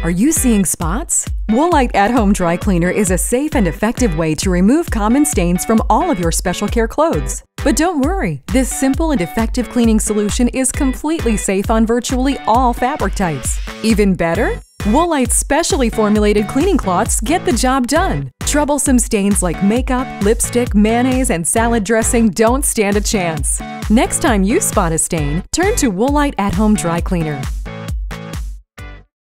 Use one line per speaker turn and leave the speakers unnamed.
Are you seeing spots? Woolite At-Home Dry Cleaner is a safe and effective way to remove common stains from all of your special care clothes. But don't worry, this simple and effective cleaning solution is completely safe on virtually all fabric types. Even better? Woolite's specially formulated cleaning cloths get the job done. Troublesome stains like makeup, lipstick, mayonnaise, and salad dressing don't stand a chance. Next time you spot a stain, turn to Woolite At-Home Dry Cleaner.